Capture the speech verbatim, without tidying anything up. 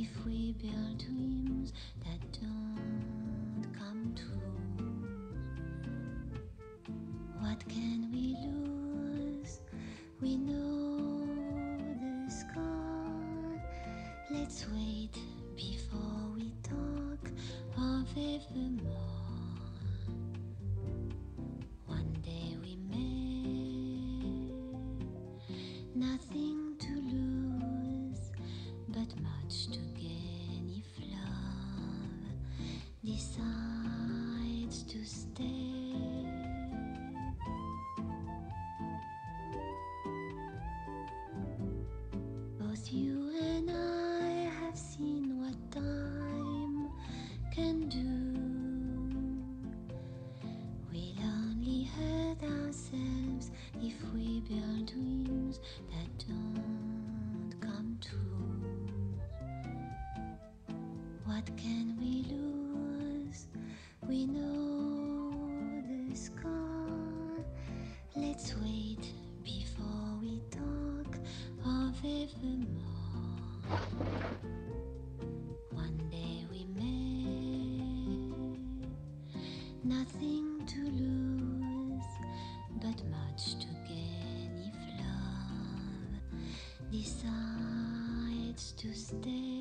if we build dreams that don't come true? What can we lose? We know the score. Let's wait before we talk of evermore. One day we may, nothing to lose, but much to gain if love decides to stay. Both you and I have seen what time can do. We'll only hurt ourselves if we build dreams that don't come true. What can we lose? We know the score. Let's wait before we talk of evermore. One day we may, nothing to lose, but much to gain if love decides to stay.